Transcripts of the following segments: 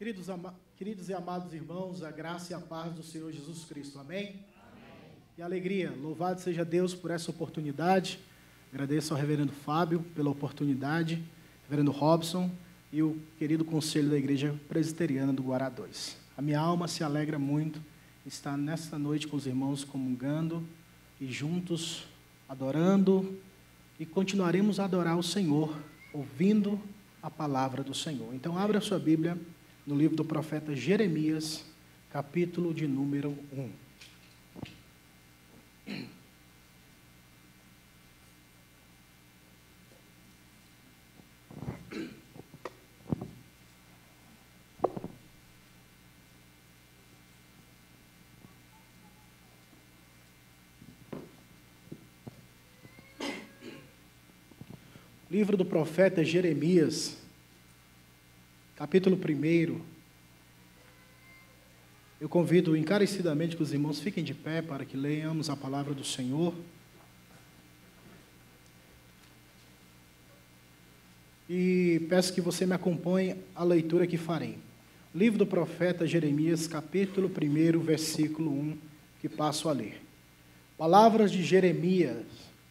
Queridos e amados irmãos, a graça e a paz do Senhor Jesus Cristo. Amém? Amém. E alegria, louvado seja Deus por essa oportunidade. Agradeço ao reverendo Fábio pela oportunidade, reverendo Robson e o querido conselho da Igreja Presbiteriana do Guará 2. A minha alma se alegra muito estar nesta noite com os irmãos comungando e juntos adorando, e continuaremos a adorar o Senhor, ouvindo a palavra do Senhor. Então, abra a sua Bíblia no livro do profeta Jeremias, capítulo de número 1. Livro do profeta Jeremias, capítulo 1. Eu convido encarecidamente que os irmãos fiquem de pé para que leiamos a palavra do Senhor. E peço que você me acompanhe a leitura que farei. Livro do profeta Jeremias, capítulo 1, versículo 1, que passo a ler. Palavras de Jeremias,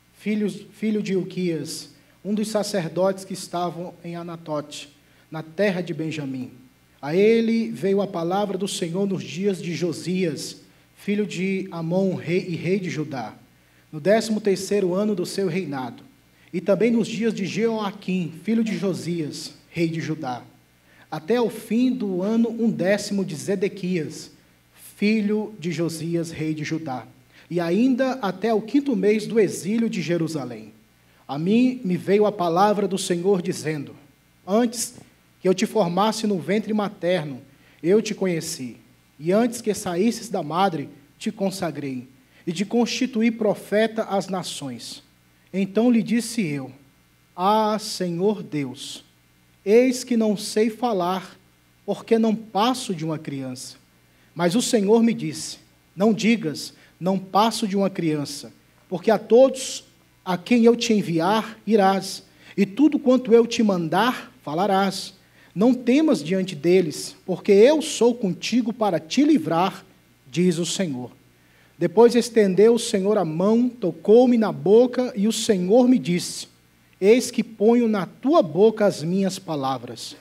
filho de Ilquias, um dos sacerdotes que estavam em Anatote, na terra de Benjamim. A ele veio a palavra do Senhor nos dias de Josias, filho de Amon, rei de Judá, no 13º ano do seu reinado, e também nos dias de Jeoaquim, filho de Josias, rei de Judá, até o fim do ano 10º de Zedequias, filho de Josias, rei de Judá, e ainda até o 5º mês do exílio de Jerusalém. A mim me veio a palavra do Senhor dizendo: antes que eu te formasse no ventre materno, eu te conheci, e antes que saísses da madre, te consagrei, e te constituí profeta às nações. Então lhe disse eu: ah, Senhor Deus, eis que não sei falar, porque não passo de uma criança. Mas o Senhor me disse: não digas, não passo de uma criança, porque a todos a quem eu te enviar, irás, e tudo quanto eu te mandar, falarás. Não temas diante deles, porque eu sou contigo para te livrar, diz o Senhor. Depois estendeu o Senhor a mão, tocou-me na boca, e o Senhor me disse: eis que ponho na tua boca as minhas palavras.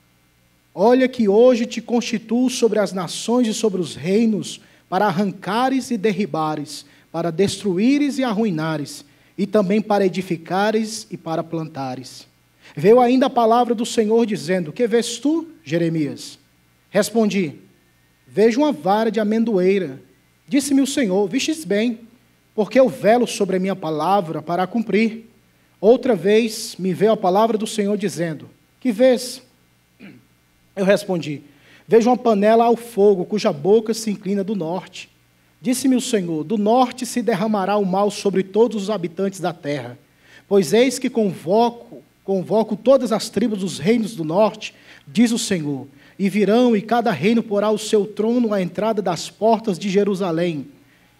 Olha que hoje te constituo sobre as nações e sobre os reinos, para arrancares e derribares, para destruíres e arruinares, e também para edificares e para plantares. Veio ainda a palavra do Senhor dizendo: que vês tu, Jeremias? Respondi: vejo uma vara de amendoeira. Disse-me o Senhor: vistes bem, porque eu velo sobre a minha palavra para a cumprir. Outra vez me veio a palavra do Senhor dizendo: que vês? Eu respondi: vejo uma panela ao fogo, cuja boca se inclina do norte. Disse-me o Senhor: do norte se derramará o mal sobre todos os habitantes da terra. Pois eis que convoco todas as tribos dos reinos do norte, diz o Senhor, e virão, e cada reino porá o seu trono à entrada das portas de Jerusalém,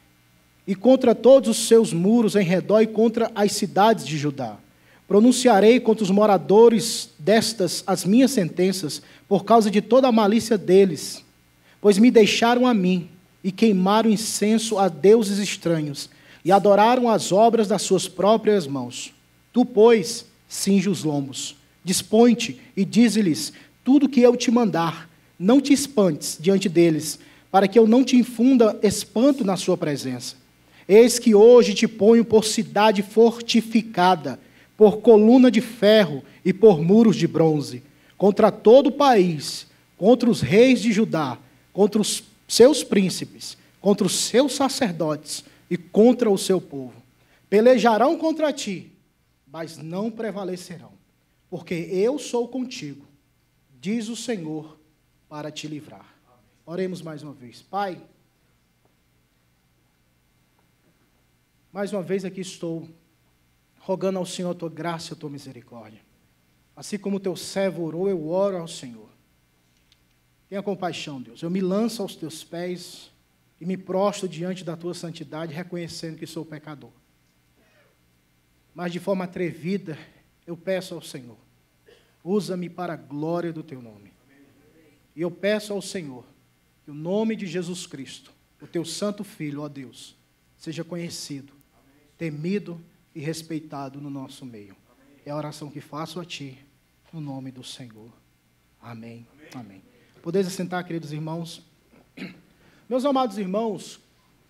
e contra todos os seus muros em redor e contra as cidades de Judá. Pronunciarei contra os moradores destas as minhas sentenças, por causa de toda a malícia deles, pois me deixaram a mim, e queimaram incenso a deuses estranhos, e adoraram as obras das suas próprias mãos. Tu, pois, cinge os lombos, dispõe-te e dize-lhes tudo o que eu te mandar. Não te espantes diante deles, para que eu não te infunda espanto na sua presença. Eis que hoje te ponho por cidade fortificada, por coluna de ferro e por muros de bronze, contra todo o país, contra os reis de Judá, contra os seus príncipes, contra os seus sacerdotes e contra o seu povo. Pelejarão contra ti, mas não prevalecerão, porque eu sou contigo, diz o Senhor, para te livrar. Oremos mais uma vez. Pai, mais uma vez aqui estou, rogando ao Senhor a tua graça e a tua misericórdia. Assim como o teu servo orou, eu oro ao Senhor. Tenha compaixão, Deus. Eu me lanço aos teus pés e me prostro diante da tua santidade, reconhecendo que sou pecador. Mas de forma atrevida, eu peço ao Senhor: usa-me para a glória do teu nome. E eu peço ao Senhor que o nome de Jesus Cristo, o teu santo Filho, ó Deus, seja conhecido, temido e respeitado no nosso meio. É a oração que faço a Ti, no nome do Senhor. Amém. Amém. Podeis assentar, queridos irmãos. Meus amados irmãos,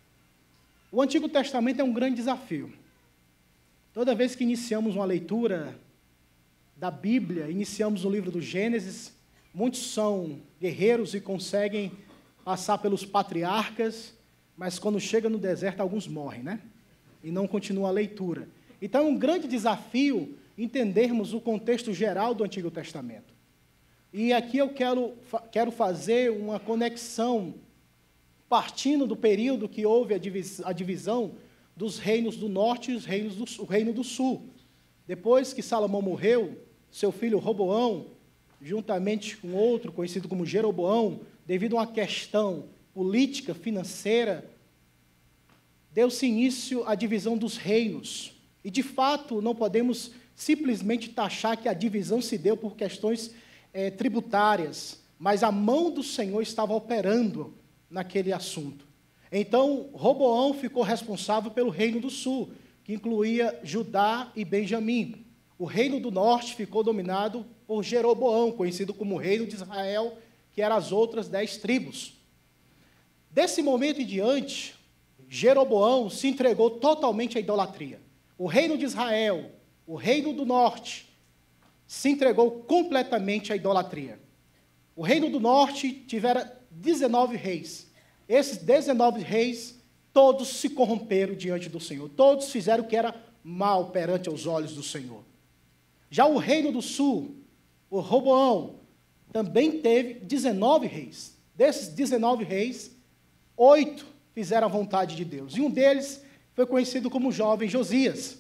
o Antigo Testamento é um grande desafio. Toda vez que iniciamos uma leitura da Bíblia, iniciamos o livro do Gênesis, muitos são guerreiros e conseguem passar pelos patriarcas, mas quando chega no deserto, alguns morrem, né? E não continua a leitura. Então, é um grande desafio entendermos o contexto geral do Antigo Testamento. E aqui eu quero fazer uma conexão, partindo do período que houve a divisão dos reinos do norte e o reino do sul. Depois que Salomão morreu, seu filho Roboão, juntamente com outro conhecido como Jeroboão, devido a uma questão política, financeira, deu-se início à divisão dos reinos. E, de fato, não podemos simplesmente taxar que a divisão se deu por questões tributárias, mas a mão do Senhor estava operando naquele assunto. Então, Roboão ficou responsável pelo reino do sul, que incluía Judá e Benjamim. O reino do norte ficou dominado por Jeroboão, conhecido como reino de Israel, que eram as outras 10 tribos. Desse momento em diante, Jeroboão se entregou totalmente à idolatria. O reino de Israel, o reino do norte, se entregou completamente à idolatria. O reino do norte tivera 19 reis. Esses 19 reis, todos se corromperam diante do Senhor. Todos fizeram o que era mal perante os olhos do Senhor. Já o reino do sul, o Roboão, também teve 19 reis. Desses 19 reis, 8 fizeram a vontade de Deus. E um deles foi conhecido como o jovem Josias,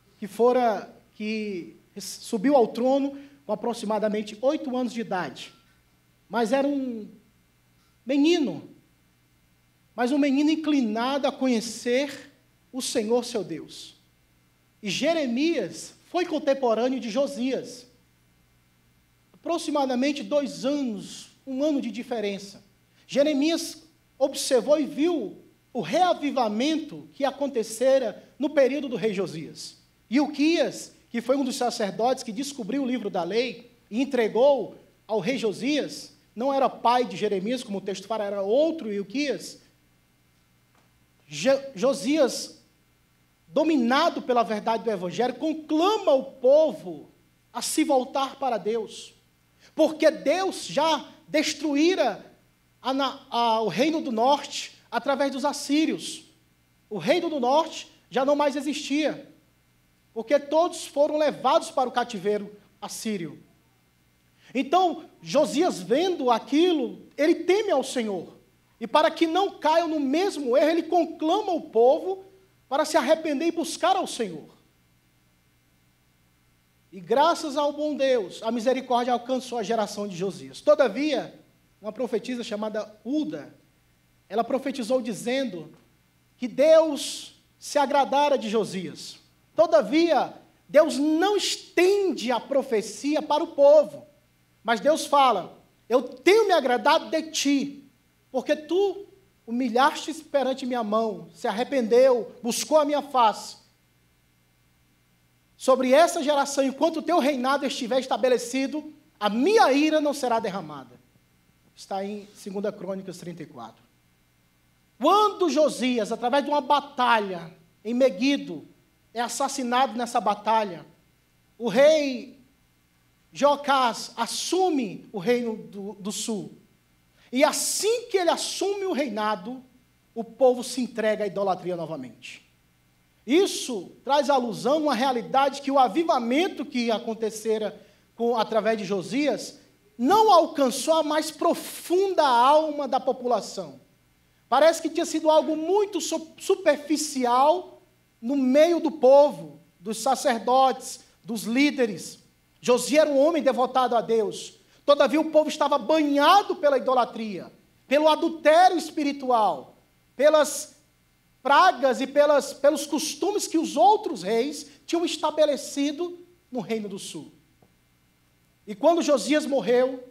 que subiu ao trono com aproximadamente 8 anos de idade. Mas era um menino, mas um menino inclinado a conhecer o Senhor, seu Deus. E Jeremias foi contemporâneo de Josias. Aproximadamente 2 anos, 1 ano de diferença. Jeremias observou e viu o reavivamento que acontecera no período do rei Josias. E Ilquias, que foi um dos sacerdotes que descobriu o livro da lei e entregou ao rei Josias, não era pai de Jeremias, como o texto fala, era outro Ilquias. Josias, dominado pela verdade do Evangelho, conclama o povo a se voltar para Deus, porque Deus já destruíra o reino do norte através dos assírios. O reino do norte já não mais existia, porque todos foram levados para o cativeiro assírio. Então, Josias, vendo aquilo, ele teme ao Senhor. E para que não caiam no mesmo erro, ele conclama o povo para se arrepender e buscar ao Senhor. E graças ao bom Deus, a misericórdia alcançou a geração de Josias. Todavia, uma profetisa chamada Uda, ela profetizou dizendo que Deus se agradara de Josias. Todavia, Deus não estende a profecia para o povo, mas Deus fala: eu tenho me agradado de ti, porque tu humilhaste perante minha mão, se arrependeu, buscou a minha face. Sobre essa geração, enquanto o teu reinado estiver estabelecido, a minha ira não será derramada. Está em 2 Crônicas 34. Quando Josias, através de uma batalha em Meguido, é assassinado nessa batalha, o rei Jeoacás assume o reino do sul. E assim que ele assume o reinado, o povo se entrega à idolatria novamente. Isso traz alusão a uma realidade que o avivamento que acontecera através de Josias não alcançou a mais profunda alma da população. Parece que tinha sido algo muito superficial no meio do povo, dos sacerdotes, dos líderes. Josias era um homem devotado a Deus. Todavia o povo estava banhado pela idolatria, pelo adultério espiritual, pelas pragas e pelos costumes que os outros reis tinham estabelecido no reino do sul. E quando Josias morreu,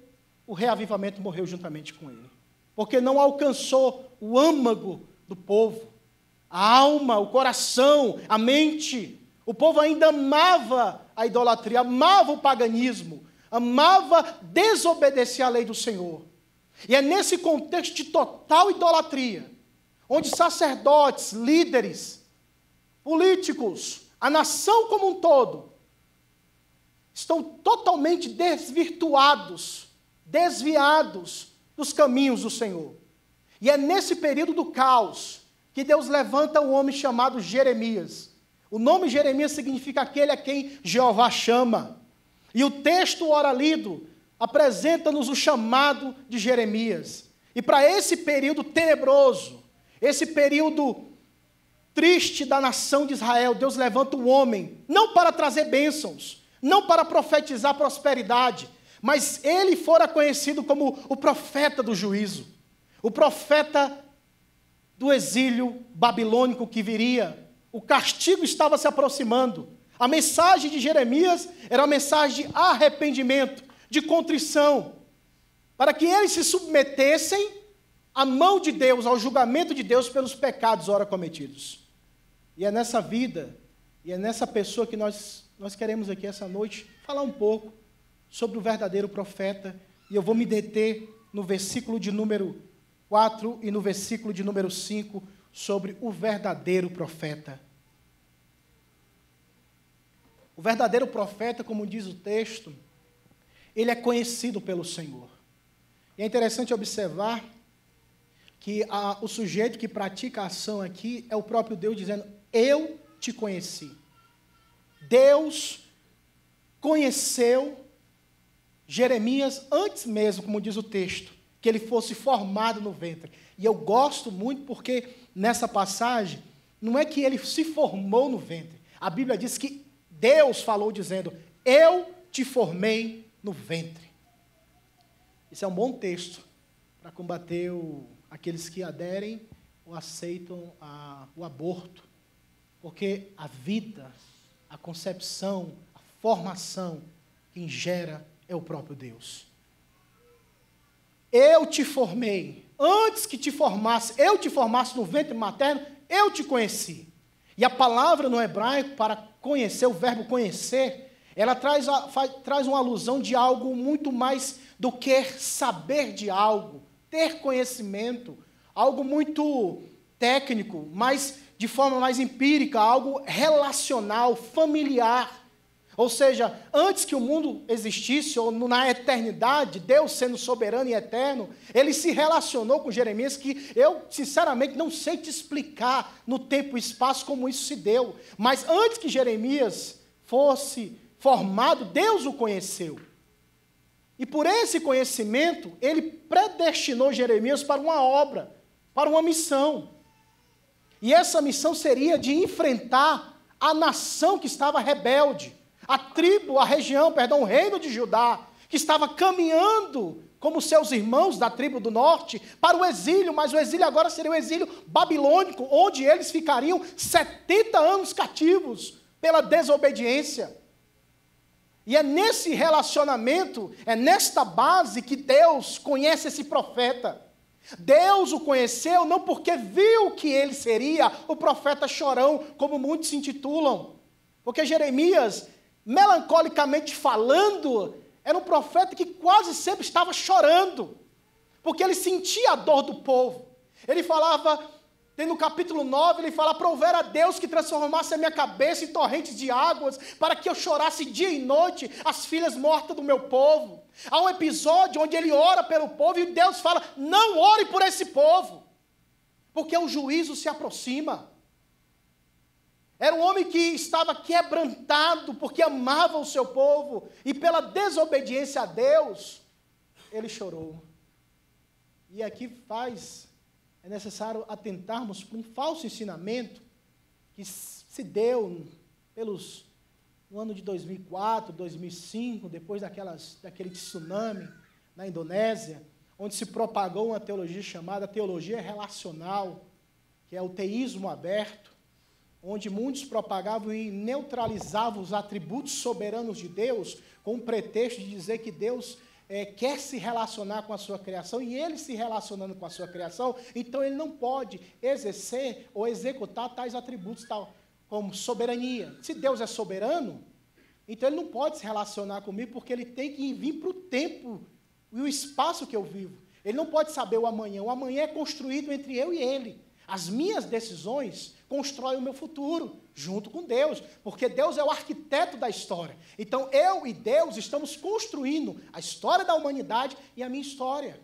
o reavivamento morreu juntamente com ele. Porque não alcançou o âmago do povo, a alma, o coração, a mente. O povo ainda amava a idolatria, amava o paganismo, amava desobedecer à lei do Senhor. E é nesse contexto de total idolatria, onde sacerdotes, líderes, políticos, a nação como um todo, estão totalmente desvirtuados, desviados dos caminhos do Senhor. E é nesse período do caos que Deus levanta um homem chamado Jeremias. O nome Jeremias significa aquele a quem Jeová chama. E o texto ora lido apresenta-nos o chamado de Jeremias. E para esse período tenebroso, esse período triste da nação de Israel, Deus levanta um homem, não para trazer bênçãos, não para profetizar prosperidade, mas ele fora conhecido como o profeta do juízo, o profeta do exílio babilônico que viria. O castigo estava se aproximando. A mensagem de Jeremias era uma mensagem de arrependimento, de contrição, para que eles se submetessem à mão de Deus, ao julgamento de Deus pelos pecados ora cometidos. E é nessa vida, e é nessa pessoa que nós queremos aqui essa noite falar um pouco sobre o verdadeiro profeta, e eu vou me deter no versículo de número 4 e no versículo de número 5, sobre o verdadeiro profeta. O verdadeiro profeta, como diz o texto, ele é conhecido pelo Senhor. E é interessante observar que o sujeito que pratica a ação aqui é o próprio Deus dizendo, eu te conheci. Deus conheceu Jeremias antes mesmo, como diz o texto, que ele fosse formado no ventre. E eu gosto muito porque nessa passagem, não é que ele se formou no ventre. A Bíblia diz que Deus falou dizendo, eu te formei no ventre. Isso é um bom texto para combater aqueles que aderem ou aceitam o aborto. Porque a vida, a concepção, a formação, quem gera é o próprio Deus. Eu te formei, antes que te formasse, eu te formasse no ventre materno, eu te conheci. E a palavra no hebraico para conhecer, o verbo conhecer, ela traz uma alusão de algo muito mais do que saber de algo, ter conhecimento, algo muito técnico, mas de forma mais empírica, algo relacional, familiar. Ou seja, antes que o mundo existisse, ou na eternidade, Deus sendo soberano e eterno, ele se relacionou com Jeremias, que eu, sinceramente, não sei te explicar no tempo e espaço como isso se deu. Mas antes que Jeremias fosse formado, Deus o conheceu. E por esse conhecimento, ele predestinou Jeremias para uma obra, para uma missão. E essa missão seria de enfrentar a nação que estava rebelde, o reino de Judá, que estava caminhando como seus irmãos da tribo do norte para o exílio, mas o exílio agora seria o exílio babilônico, onde eles ficariam 70 anos cativos pela desobediência. E é nesse relacionamento, é nesta base que Deus conhece esse profeta. Deus o conheceu não porque viu que ele seria o profeta chorão, como muitos se intitulam, porque Jeremias, melancolicamente falando, era um profeta que quase sempre estava chorando, porque ele sentia a dor do povo. Ele falava, no capítulo 9, ele fala, prover a Deus que transformasse a minha cabeça em torrentes de águas, para que eu chorasse dia e noite as filhas mortas do meu povo. Há um episódio onde ele ora pelo povo e Deus fala, não ore por esse povo, porque o juízo se aproxima. Era um homem que estava quebrantado, porque amava o seu povo, e pela desobediência a Deus, ele chorou. E aqui é necessário atentarmos para um falso ensinamento que se deu no ano de 2004, 2005, depois daquele tsunami na Indonésia, onde se propagou uma teologia chamada teologia relacional, que é o teísmo aberto, onde muitos propagavam e neutralizavam os atributos soberanos de Deus, com o pretexto de dizer que Deus quer se relacionar com a sua criação, e ele se relacionando com a sua criação, então ele não pode exercer ou executar tais atributos, como soberania. Se Deus é soberano, então ele não pode se relacionar comigo, porque ele tem que vir para o tempo e o espaço que eu vivo. Ele não pode saber o amanhã é construído entre eu e ele. As minhas decisões constroem o meu futuro, junto com Deus, porque Deus é o arquiteto da história. Então, eu e Deus estamos construindo a história da humanidade e a minha história.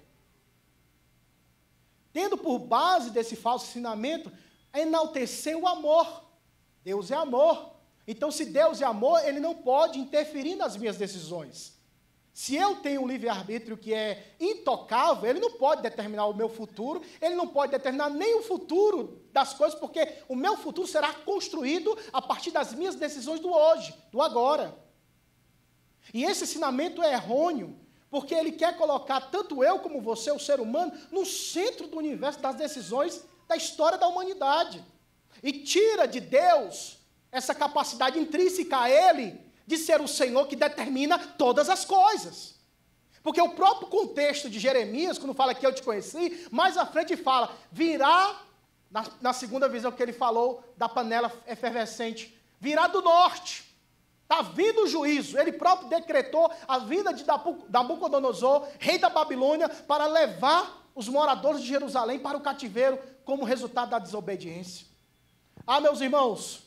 Tendo por base desse falso ensinamento, enaltecer o amor. Deus é amor. Então, se Deus é amor, ele não pode interferir nas minhas decisões. Se eu tenho um livre-arbítrio que é intocável, ele não pode determinar o meu futuro, ele não pode determinar nem o futuro das coisas, porque o meu futuro será construído a partir das minhas decisões do hoje, do agora. E esse ensinamento é errôneo, porque ele quer colocar tanto eu como você, o ser humano, no centro do universo das decisões da história da humanidade. E tira de Deus essa capacidade intrínseca a ele de ser o Senhor que determina todas as coisas. Porque o próprio contexto de Jeremias, quando fala que eu te conheci, mais à frente fala, virá, na segunda visão que ele falou da panela efervescente, virá do norte. Está vindo o juízo. Ele próprio decretou a vinda de Nabucodonosor, rei da Babilônia, para levar os moradores de Jerusalém para o cativeiro como resultado da desobediência. Ah, meus irmãos,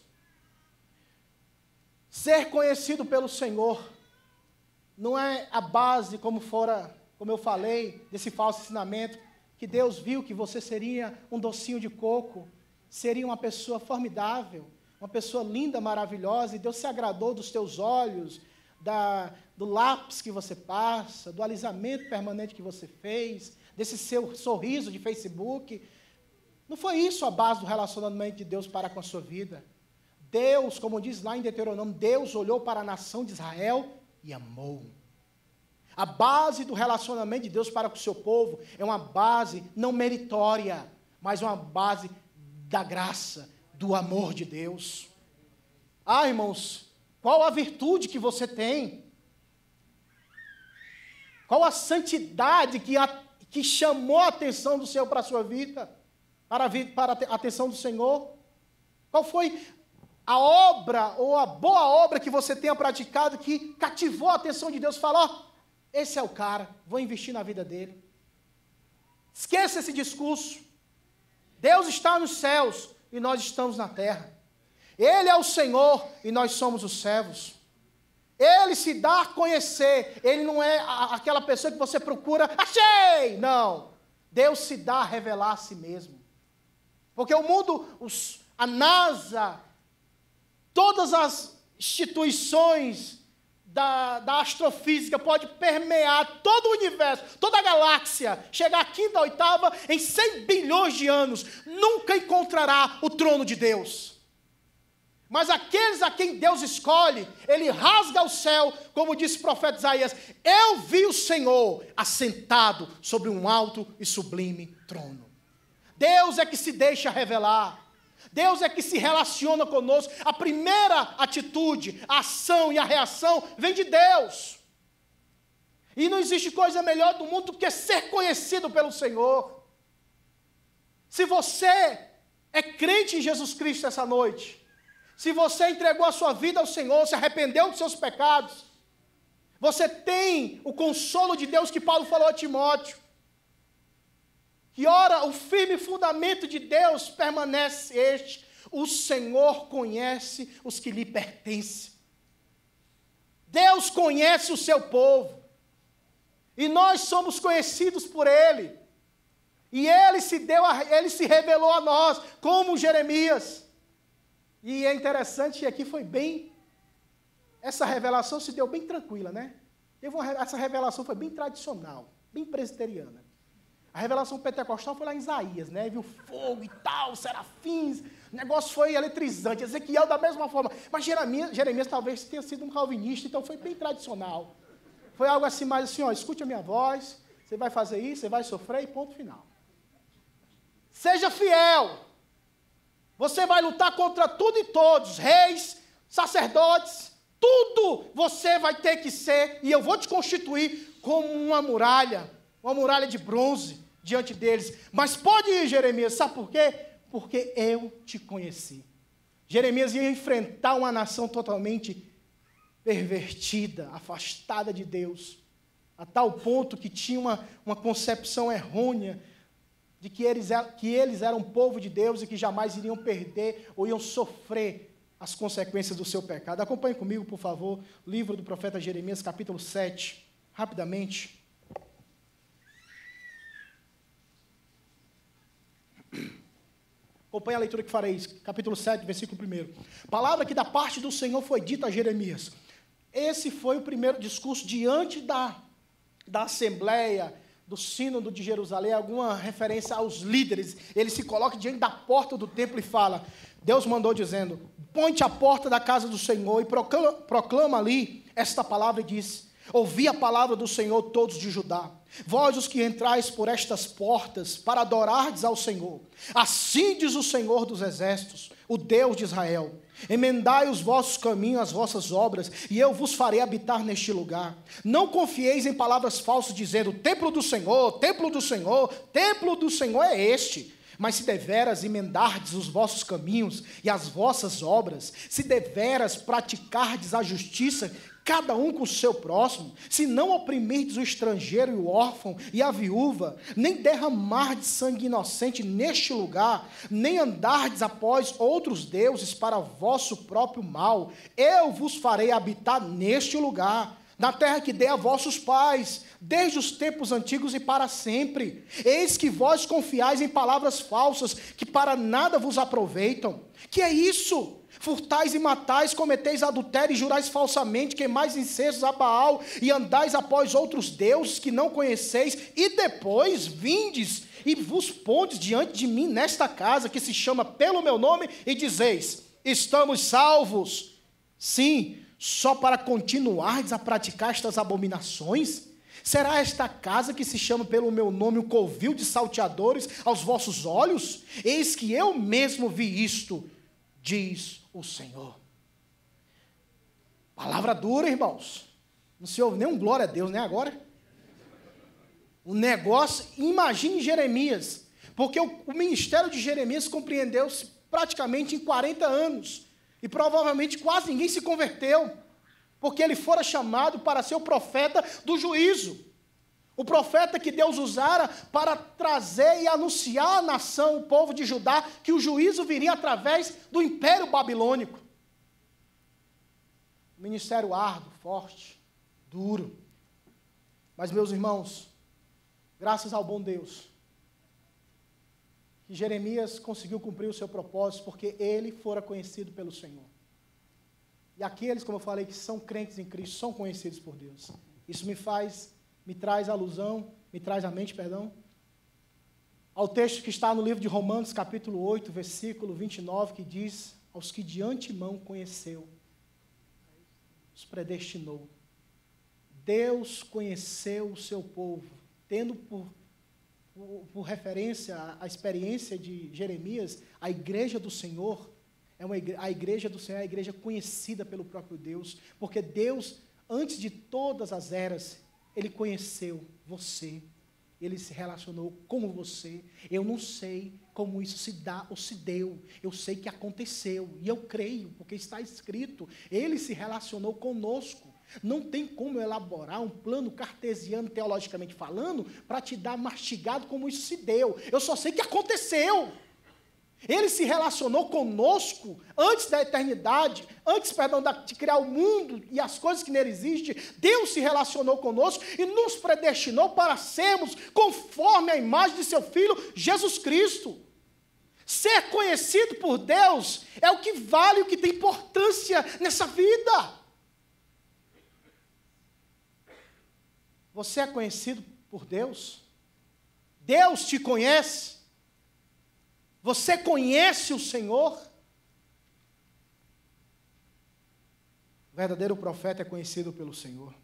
ser conhecido pelo Senhor não é a base, como eu falei, desse falso ensinamento, que Deus viu que você seria um docinho de coco, seria uma pessoa formidável, uma pessoa linda, maravilhosa, e Deus se agradou dos teus olhos, do lápis que você passa, do alisamento permanente que você fez, desse seu sorriso de Facebook. Não foi isso a base do relacionamento de Deus para com a sua vida. Deus, como diz lá em Deuteronômio, Deus olhou para a nação de Israel e amou. A base do relacionamento de Deus para com o seu povo é uma base não meritória, mas uma base da graça, do amor de Deus. Ah, irmãos, qual a virtude que você tem? Qual a santidade que chamou a atenção do Senhor para a sua vida? Para a atenção do Senhor? Qual foi a obra, ou a boa obra que você tenha praticado, que cativou a atenção de Deus? Fala, ó, esse é o cara, vou investir na vida dele. Esqueça esse discurso. Deus está nos céus e nós estamos na terra. Ele é o Senhor e nós somos os servos. Ele se dá a conhecer, ele não é aquela pessoa que você procura, achei! Não, Deus se dá a revelar a si mesmo. Porque o mundo, a NASA, todas as instituições da astrofísica pode permear todo o universo, toda a galáxia, chegar à quinta, oitava, em 100 bilhões de anos, nunca encontrará o trono de Deus. Mas aqueles a quem Deus escolhe, ele rasga o céu, como disse o profeta Isaías, eu vi o Senhor assentado sobre um alto e sublime trono. Deus é que se deixa revelar. Deus é que se relaciona conosco. A primeira atitude, a ação e a reação vem de Deus. E não existe coisa melhor do mundo do que ser conhecido pelo Senhor. Se você é crente em Jesus Cristo essa noite, se você entregou a sua vida ao Senhor, se arrependeu dos seus pecados, você tem o consolo de Deus que Paulo falou a Timóteo. Que ora, o firme fundamento de Deus permanece este: o Senhor conhece os que lhe pertencem. Deus conhece o seu povo. E nós somos conhecidos por Ele. E Ele se revelou a nós, como Jeremias. E é interessante que aqui foi bem, essa revelação se deu bem tranquila, né? Essa revelação foi bem tradicional, bem presbiteriana. A revelação pentecostal foi lá em Isaías, né? Viu fogo e tal, serafins, o negócio foi eletrizante. Ezequiel da mesma forma. Mas Jeremias talvez tenha sido um calvinista, então foi bem tradicional. Foi algo assim, mais assim, ó, escute a minha voz, você vai fazer isso, você vai sofrer e ponto final. Seja fiel. Você vai lutar contra tudo e todos, reis, sacerdotes, tudo você vai ter que ser, e eu vou te constituir como uma muralha de bronze diante deles. Mas pode ir, Jeremias, sabe por quê? Porque eu te conheci. Jeremias ia enfrentar uma nação totalmente pervertida, afastada de Deus, a tal ponto que tinha uma concepção errônea de que eles eram povo de Deus e que jamais iriam perder ou iam sofrer as consequências do seu pecado. Acompanhe comigo, por favor, o livro do profeta Jeremias, capítulo 7, rapidamente. Acompanhe a leitura que farei, capítulo 7, versículo 1. Palavra que da parte do Senhor foi dita a Jeremias. Esse foi o primeiro discurso diante da Assembleia, do Sínodo de Jerusalém, alguma referência aos líderes. Ele se coloca diante da porta do templo e fala, Deus mandou dizendo, põe-te à porta da casa do Senhor e proclama ali esta palavra e diz, ouvi a palavra do Senhor todos de Judá, vós os que entrais por estas portas para adorardes ao Senhor, assim diz o Senhor dos exércitos, o Deus de Israel, emendai os vossos caminhos, as vossas obras, e eu vos farei habitar neste lugar. Não confieis em palavras falsas, dizendo, templo do Senhor, templo do Senhor, templo do Senhor é este. Mas se deveras emendardes os vossos caminhos e as vossas obras, se deveras praticardes a justiça, cada um com o seu próximo, se não oprimirdes o estrangeiro e o órfão e a viúva, nem derramardes sangue inocente neste lugar, nem andardes após outros deuses para vosso próprio mal, eu vos farei habitar neste lugar, na terra que dei a vossos pais, desde os tempos antigos e para sempre. Eis que vós confiais em palavras falsas, que para nada vos aproveitam. Que é isso? Furtais e matais, cometeis adultério e jurais falsamente, queimais incensos a Baal e andais após outros deuses que não conheceis, e depois vindes e vos pondes diante de mim nesta casa que se chama pelo meu nome e dizeis, estamos salvos. Sim, só para continuardes a praticar estas abominações? Será esta casa que se chama pelo meu nome um covil de salteadores aos vossos olhos? Eis que eu mesmo vi isto, diz o Senhor. Palavra dura, irmãos. Não se ouve nem um glória a Deus, né, agora? O negócio, imagine Jeremias, porque o ministério de Jeremias compreendeu-se praticamente em 40 anos, e provavelmente quase ninguém se converteu, porque ele fora chamado para ser o profeta do juízo, o profeta que Deus usara para trazer e anunciar à nação, o povo de Judá, que o juízo viria através do império babilônico. Ministério árduo, forte, duro. Mas, meus irmãos, graças ao bom Deus, que Jeremias conseguiu cumprir o seu propósito, porque ele fora conhecido pelo Senhor. E aqueles, como eu falei, que são crentes em Cristo, são conhecidos por Deus. Isso me traz alusão, me traz à mente, ao texto que está no livro de Romanos, capítulo 8, versículo 29, que diz, aos que de antemão conheceu, os predestinou. Deus conheceu o seu povo, tendo por referência a experiência de Jeremias, a igreja do Senhor, a igreja do Senhor é a igreja conhecida pelo próprio Deus, porque Deus, antes de todas as eras, Ele conheceu você, Ele se relacionou com você. Eu não sei como isso se dá ou se deu, eu sei que aconteceu, e eu creio, porque está escrito, Ele se relacionou conosco. Não tem como elaborar um plano cartesiano, teologicamente falando, para te dar mastigado como isso se deu. Eu só sei que aconteceu. Ele se relacionou conosco antes da eternidade, de criar o mundo e as coisas que nele existem. Deus se relacionou conosco e nos predestinou para sermos conforme a imagem de seu Filho, Jesus Cristo. Ser conhecido por Deus é o que vale, o que tem importância nessa vida. Você é conhecido por Deus? Deus te conhece? Você conhece o Senhor? O verdadeiro profeta é conhecido pelo Senhor.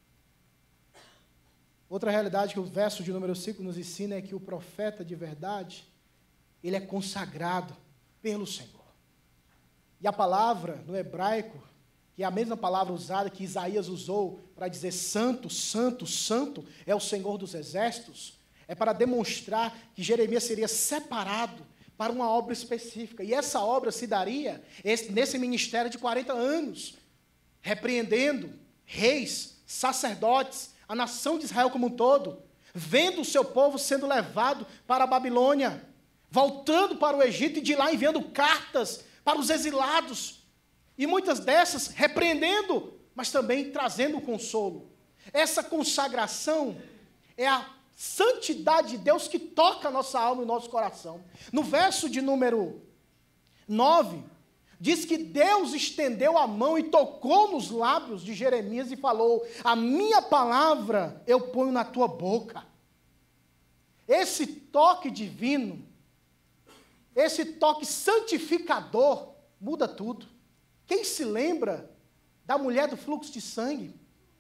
Outra realidade que o verso de número 5 nos ensina é que o profeta de verdade, ele é consagrado pelo Senhor. E a palavra no hebraico, que é a mesma palavra usada que Isaías usou para dizer santo, santo, santo, é o Senhor dos Exércitos, é para demonstrar que Jeremias seria separado para uma obra específica. E essa obra se daria nesse ministério de 40 anos, repreendendo reis, sacerdotes, a nação de Israel como um todo, vendo o seu povo sendo levado para a Babilônia, voltando para o Egito e de lá enviando cartas para os exilados, e muitas dessas repreendendo, mas também trazendo consolo. Essa consagração é a santidade de Deus que toca a nossa alma e o nosso coração. No verso de número 9, diz que Deus estendeu a mão e tocou nos lábios de Jeremias e falou: a minha palavra eu ponho na tua boca. Esse toque divino, esse toque santificador, muda tudo. Quem se lembra da mulher do fluxo de sangue?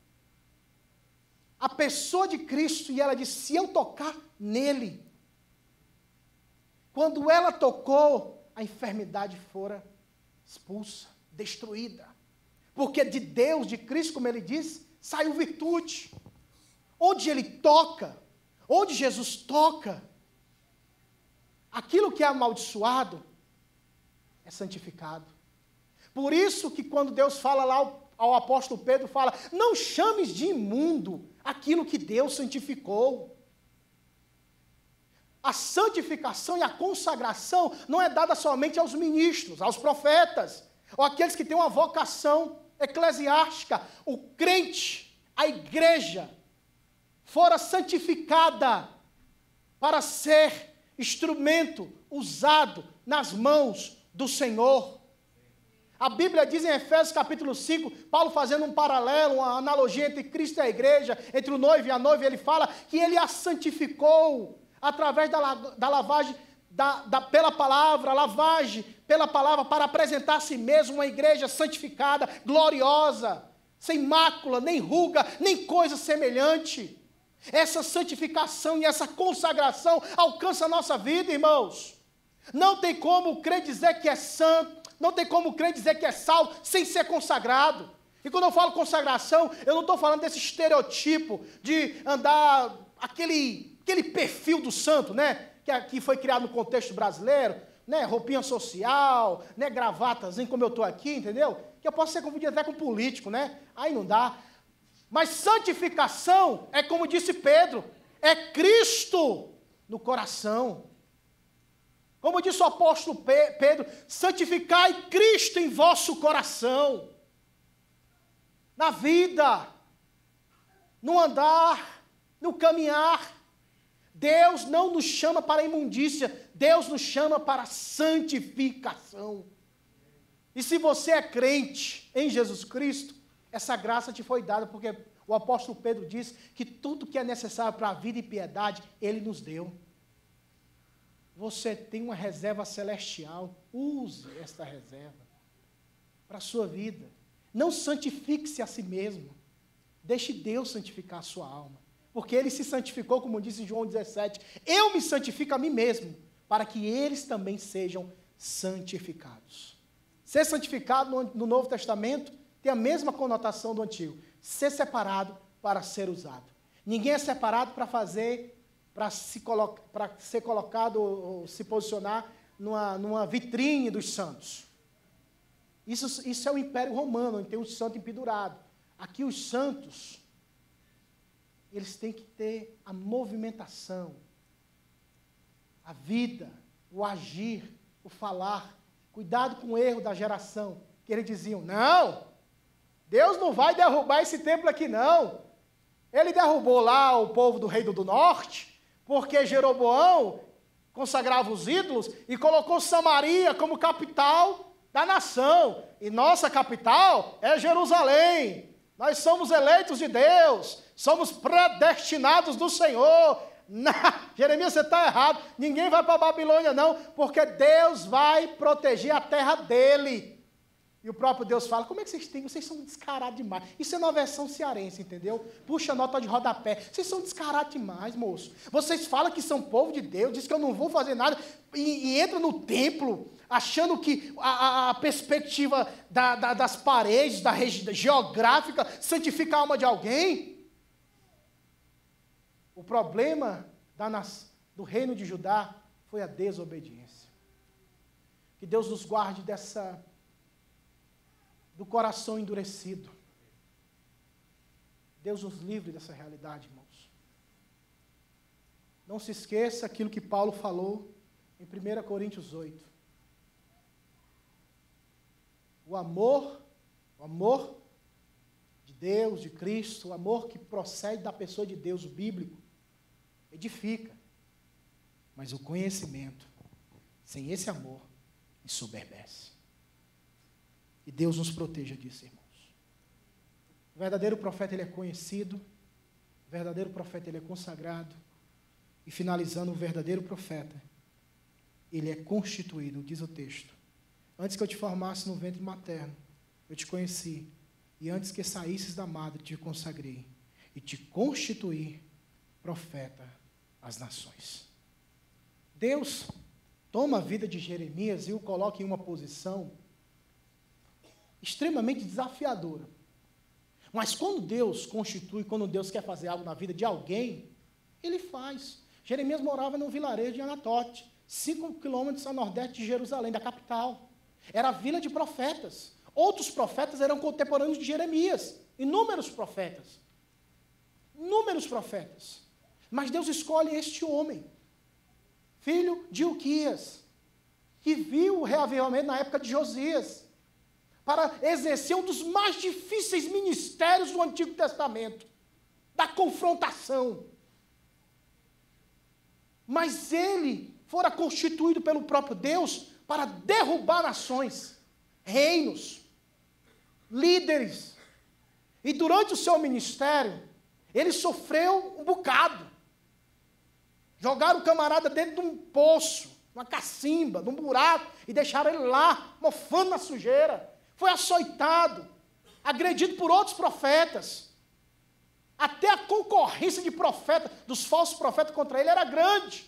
A pessoa de Cristo, e ela disse: se eu tocar nele. Quando ela tocou, a enfermidade fora expulsa, destruída. Porque de Deus, de Cristo, como ele disse, saiu virtude. Onde ele toca, onde Jesus toca, aquilo que é amaldiçoado é santificado. Por isso que quando Deus fala lá ao apóstolo Pedro, fala: não chames de imundo aquilo que Deus santificou. A santificação e a consagração não é dada somente aos ministros, aos profetas, ou aqueles que têm uma vocação eclesiástica. O crente, a igreja, fora santificada para ser instrumento usado nas mãos do Senhor. A Bíblia diz em Efésios capítulo 5, Paulo fazendo um paralelo, uma analogia entre Cristo e a igreja, entre o noivo e a noiva, ele fala que ele a santificou através da lavagem, pela palavra, a lavagem pela palavra, para apresentar a si mesmo uma igreja santificada, gloriosa, sem mácula, nem ruga, nem coisa semelhante. Essa santificação e essa consagração alcança a nossa vida, irmãos. Não tem como o crente dizer que é santo, não tem como o crente dizer que é salvo sem ser consagrado. E quando eu falo consagração, eu não estou falando desse estereotipo de andar aquele perfil do santo, né? Que foi criado no contexto brasileiro, né? Roupinha social, né? Gravatazinho como eu estou aqui, entendeu? Que eu posso ser confundido até com político, né? Aí não dá. Mas santificação é como disse Pedro, é Cristo no coração. Como disse o apóstolo Pedro, santificai Cristo em vosso coração. Na vida, no andar, no caminhar. Deus não nos chama para a imundícia, Deus nos chama para a santificação. E se você é crente em Jesus Cristo, essa graça te foi dada, porque o apóstolo Pedro diz que tudo que é necessário para a vida e piedade, Ele nos deu. Você tem uma reserva celestial, use esta reserva para a sua vida. Não santifique-se a si mesmo, deixe Deus santificar a sua alma, porque Ele se santificou, como diz em João 17, eu me santifico a mim mesmo, para que eles também sejam santificados. Ser santificado no Novo Testamento tem a mesma conotação do Antigo, ser separado para ser usado. Ninguém é separado para ser colocado ou se posicionar numa vitrine dos santos. Isso é o Império Romano, onde tem um santo empedurado. Aqui os santos, eles têm que ter a movimentação, a vida, o agir, o falar. Cuidado com o erro da geração, que eles diziam: não, Deus não vai derrubar esse templo aqui não. Ele derrubou lá o povo do Reino do Norte, porque Jeroboão consagrava os ídolos e colocou Samaria como capital da nação. E nossa capital é Jerusalém. Nós somos eleitos de Deus, somos predestinados do Senhor. Não, Jeremias, você está errado. Ninguém vai para a Babilônia não, porque Deus vai proteger a terra dele. E o próprio Deus fala, como é que vocês têm? Vocês são descarados demais. Isso é uma versão cearense, entendeu? Puxa a nota de rodapé. Vocês são descarados demais, moço. Vocês falam que são povo de Deus, diz que eu não vou fazer nada, e entra no templo, achando que a perspectiva das paredes, da região geográfica, santifica a alma de alguém. O problema do reino de Judá foi a desobediência. Que Deus nos guarde do coração endurecido. Deus nos livre dessa realidade, irmãos. Não se esqueça aquilo que Paulo falou em 1 Coríntios 8. O amor de Deus, de Cristo, o amor que procede da pessoa de Deus, o bíblico, edifica. Mas o conhecimento, sem esse amor, ensoberbece. E Deus nos proteja disso, irmãos. O verdadeiro profeta, ele é conhecido. O verdadeiro profeta, ele é consagrado. E finalizando, o verdadeiro profeta, ele é constituído, diz o texto. Antes que eu te formasse no ventre materno, eu te conheci. E antes que saísses da madre, te consagrei. E te constituí profeta às nações. Deus toma a vida de Jeremias e o coloca em uma posição extremamente desafiadora. Mas quando Deus constitui, quando Deus quer fazer algo na vida de alguém, Ele faz. Jeremias morava num vilarejo de Anatote, 5 quilômetros a nordeste de Jerusalém, da capital. Era a vila de profetas. Outros profetas eram contemporâneos de Jeremias. Inúmeros profetas. Inúmeros profetas. Mas Deus escolhe este homem, filho de Ilquias, que viu o reavivamento na época de Josias, para exercer um dos mais difíceis ministérios do Antigo Testamento, da confrontação. Mas ele fora constituído pelo próprio Deus para derrubar nações, reinos, líderes. E durante o seu ministério, ele sofreu um bocado. Jogaram o camarada dentro de um poço, uma cacimba, de um buraco, e deixaram ele lá, mofando na sujeira. Foi açoitado, agredido por outros profetas. Até a concorrência de profetas, dos falsos profetas contra ele era grande.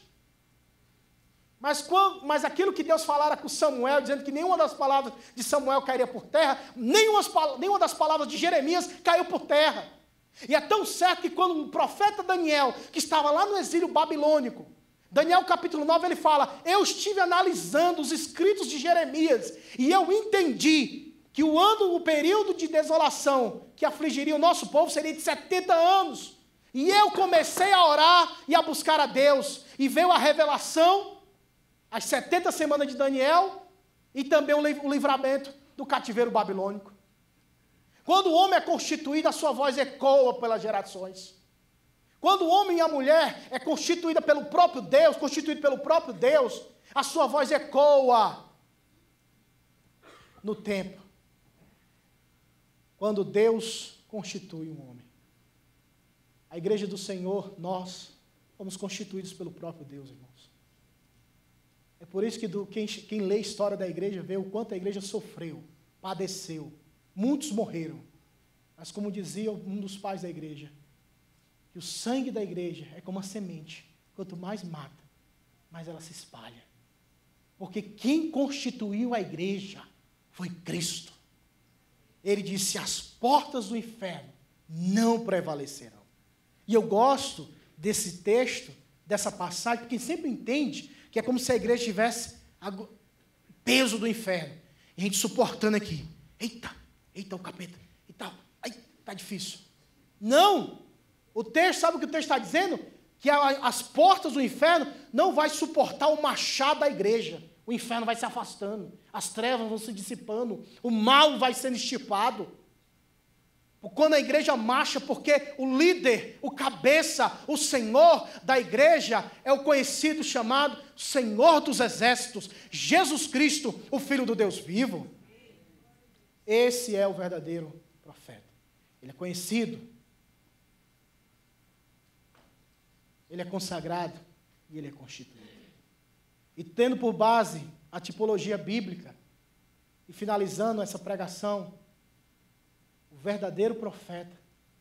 Mas aquilo que Deus falara com Samuel, dizendo que nenhuma das palavras de Samuel cairia por terra, nenhuma das palavras de Jeremias caiu por terra. E é tão certo que quando o profeta Daniel, que estava lá no exílio babilônico, Daniel capítulo 9, ele fala, eu estive analisando os escritos de Jeremias, e eu entendi que o período de desolação que afligiria o nosso povo seria de 70 anos. E eu comecei a orar e a buscar a Deus, e veio a revelação, as 70 semanas de Daniel, e também o livramento do cativeiro babilônico. Quando o homem é constituído, a sua voz ecoa pelas gerações. Quando o homem e a mulher é constituído pelo próprio Deus, a sua voz ecoa no tempo. Quando Deus constitui um homem. A igreja do Senhor, nós fomos constituídos pelo próprio Deus, irmãos. É por isso que quem lê a história da igreja vê o quanto a igreja sofreu, padeceu. Muitos morreram. Mas como dizia um dos pais da igreja, que o sangue da igreja é como a semente. Quanto mais mata, mais ela se espalha. Porque quem constituiu a igreja foi Cristo. Ele disse, as portas do inferno não prevalecerão. E eu gosto desse texto, dessa passagem, porque sempre entende que é como se a igreja tivesse o peso do inferno. E a gente suportando aqui. Eita, o capeta. E tal. Ai, tá difícil. Não! O texto, sabe o que o texto está dizendo? Que as portas do inferno não vai suportar o machado da igreja. O inferno vai se afastando. As trevas vão se dissipando. O mal vai sendo estipado. Quando a igreja marcha, porque o líder, o cabeça, o Senhor da igreja é o conhecido chamado Senhor dos Exércitos, Jesus Cristo, o Filho do Deus vivo. Esse é o verdadeiro profeta. Ele é conhecido, ele é consagrado e ele é constituído. E tendo por base a tipologia bíblica, E finalizando essa pregação, o verdadeiro profeta,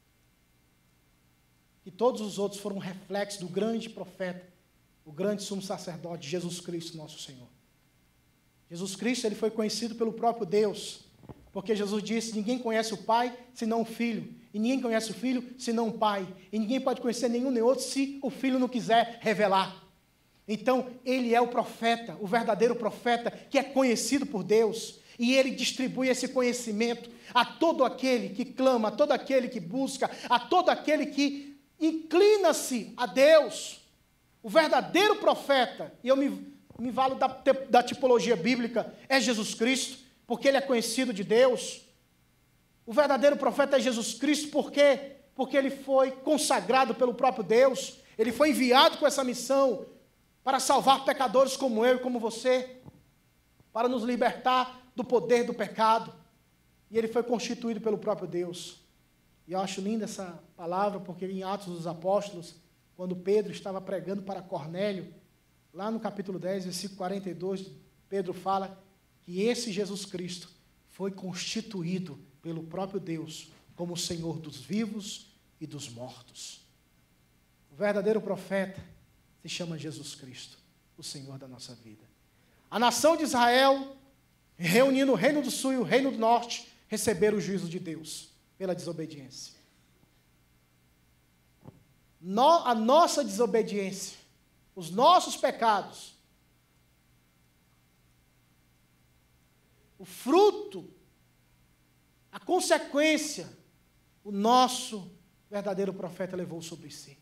e todos os outros foram reflexos do grande profeta, o grande sumo sacerdote, Jesus Cristo, nosso Senhor. Jesus Cristo, ele foi conhecido pelo próprio Deus, porque Jesus disse: ninguém conhece o Pai senão o Filho, e ninguém conhece o Filho senão o Pai, e ninguém pode conhecer nenhum nem outro se o Filho não quiser revelar. Então, ele é o profeta, o verdadeiro profeta, que é conhecido por Deus, e ele distribui esse conhecimento a todo aquele que clama, a todo aquele que busca, a todo aquele que inclina-se a Deus. O verdadeiro profeta, e eu me valo da tipologia bíblica, é Jesus Cristo, porque ele é conhecido de Deus. O verdadeiro profeta é Jesus Cristo, por quê? Porque ele foi consagrado pelo próprio Deus, ele foi enviado com essa missão para salvar pecadores como eu e como você, para nos libertar do poder do pecado, e ele foi constituído pelo próprio Deus. E eu acho linda essa palavra, porque em Atos dos Apóstolos, quando Pedro estava pregando para Cornélio, lá no capítulo 10, versículo 42, Pedro fala que esse Jesus Cristo foi constituído pelo próprio Deus como o Senhor dos vivos e dos mortos. O verdadeiro profeta se chama Jesus Cristo, o Senhor da nossa vida. A nação de Israel, reunindo o reino do sul e o reino do norte, receberam o juízo de Deus pela desobediência. A nossa desobediência, os nossos pecados, o fruto, a consequência, o nosso verdadeiro profeta levou sobre si.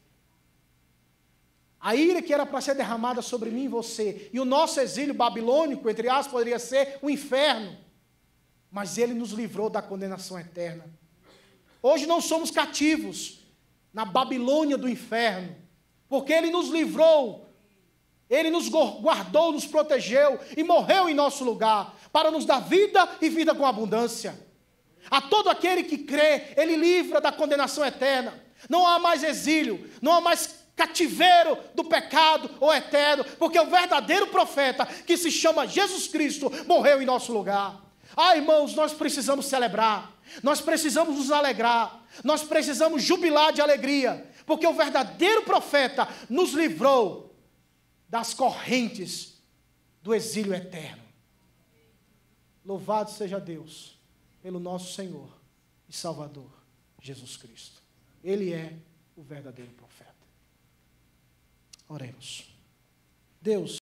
A ira que era para ser derramada sobre mim e você, e o nosso exílio babilônico, entre aspas, poderia ser o inferno, mas ele nos livrou da condenação eterna. Hoje não somos cativos na Babilônia do inferno, porque ele nos livrou, ele nos guardou, nos protegeu e morreu em nosso lugar, para nos dar vida e vida com abundância. A todo aquele que crê, ele livra da condenação eterna. Não há mais exílio, não há mais cativeiro do pecado ou eterno, porque o verdadeiro profeta, que se chama Jesus Cristo, morreu em nosso lugar. Ah, irmãos, nós precisamos celebrar, nós precisamos nos alegrar, nós precisamos jubilar de alegria, porque o verdadeiro profeta nos livrou das correntes do exílio eterno. Louvado seja Deus pelo nosso Senhor e Salvador, Jesus Cristo. Ele é o verdadeiro profeta. Oremos. Deus,